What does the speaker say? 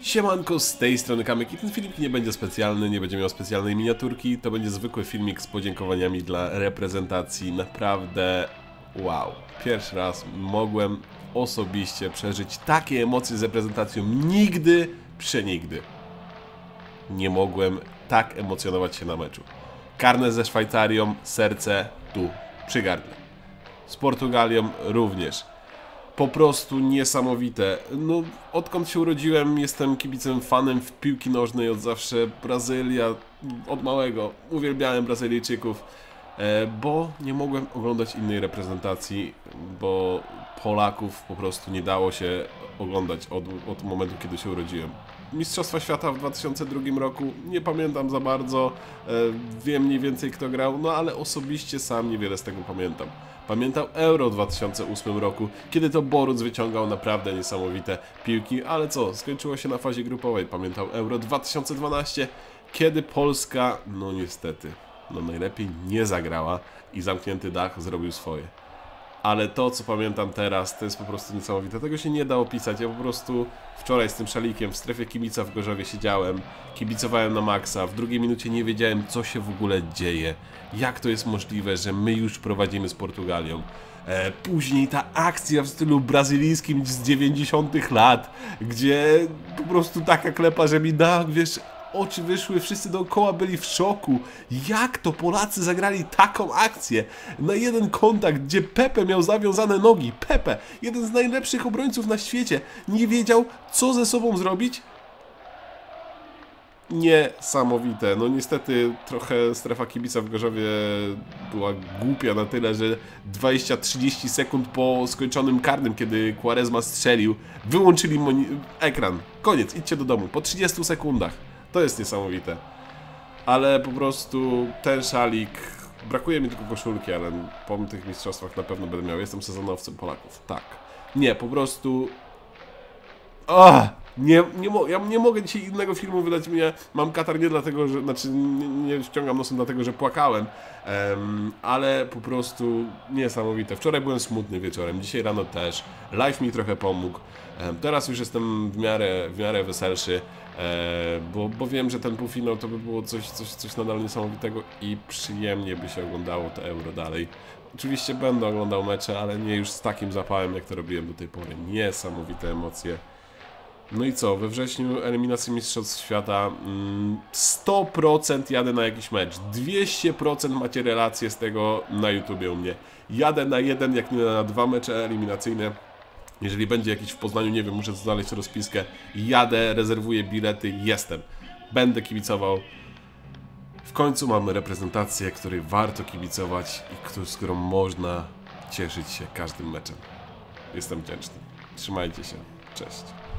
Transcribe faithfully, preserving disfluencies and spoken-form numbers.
Siemanko, z tej strony Kamyk i ten filmik nie będzie specjalny, nie będzie miał specjalnej miniaturki, to będzie zwykły filmik z podziękowaniami dla reprezentacji. Naprawdę wow, pierwszy raz mogłem osobiście przeżyć takie emocje z reprezentacją, nigdy, przenigdy nie mogłem tak emocjonować się na meczu. Karne ze Szwajcarią, serce tu, przy gardle. Z Portugalią również. Po prostu niesamowite. No, odkąd się urodziłem, jestem kibicem, fanem w piłki nożnej od zawsze. Brazylia, od małego. Uwielbiałem Brazylijczyków, e, bo nie mogłem oglądać innej reprezentacji, bo Polaków po prostu nie dało się oglądać od, od momentu, kiedy się urodziłem. Mistrzostwa Świata w dwa tysiące drugim roku, nie pamiętam za bardzo, e, wiem mniej więcej kto grał, no ale osobiście sam niewiele z tego pamiętam. Pamiętam Euro w dwa tysiące ósmym roku, kiedy to Boruc wyciągał naprawdę niesamowite piłki, ale co, skończyło się na fazie grupowej. Pamiętam Euro dwa tysiące dwanaście, kiedy Polska, no niestety, no najlepiej nie zagrała i zamknięty dach zrobił swoje. Ale to, co pamiętam teraz, to jest po prostu niesamowite. Tego się nie da opisać. Ja po prostu wczoraj z tym szalikiem w strefie kibica w Gorzowie siedziałem, kibicowałem na maksa, w drugiej minucie nie wiedziałem, co się w ogóle dzieje. Jak to jest możliwe, że my już prowadzimy z Portugalią. E, później ta akcja w stylu brazylijskim z dziewięćdziesiątych lat, gdzie po prostu taka klepa, że mi na, wiesz, oczy wyszły, wszyscy dookoła byli w szoku. Jak to Polacy zagrali taką akcję? Na jeden kontakt, gdzie Pepe miał zawiązane nogi. Pepe, jeden z najlepszych obrońców na świecie, nie wiedział, co ze sobą zrobić? Niesamowite. No niestety trochę strefa kibica w Gorzowie była głupia na tyle, że dwadzieścia trzydzieści sekund po skończonym karnym, kiedy Quaresma strzelił, wyłączyli ekran. Koniec, idźcie do domu. Po trzydziestu sekundach. To jest niesamowite. Ale po prostu ten szalik... Brakuje mi tylko koszulki, ale po tych mistrzostwach na pewno będę miał. Jestem sezonowcem Polaków. Tak. Nie, po prostu... Oh, nie, nie, mo ja nie mogę dzisiaj innego filmu wydać. Mnie, mam katar nie dlatego, że... Znaczy, nie, nie ściągam nosem dlatego, że płakałem. Um, ale po prostu niesamowite. Wczoraj byłem smutny wieczorem, dzisiaj rano też. Live mi trochę pomógł. Um, teraz już jestem w miarę, w miarę weselszy. E, bo, bo wiem, że ten półfinał to by było coś, coś, coś nadal niesamowitego i przyjemnie by się oglądało to Euro dalej. Oczywiście będę oglądał mecze, ale nie już z takim zapałem, jak to robiłem do tej pory. Niesamowite emocje. No i co, we wrześniu eliminacji Mistrzostw Świata sto procent jadę na jakiś mecz, dwieście procent macie relacje z tego na YouTubie u mnie. Jadę na jeden, jak nie na dwa mecze eliminacyjne. Jeżeli będzie jakiś w Poznaniu, nie wiem, muszę znaleźć rozpiskę. Jadę, rezerwuję bilety, jestem. Będę kibicował. W końcu mamy reprezentację, której warto kibicować i z którą można cieszyć się każdym meczem. Jestem wdzięczny. Trzymajcie się. Cześć.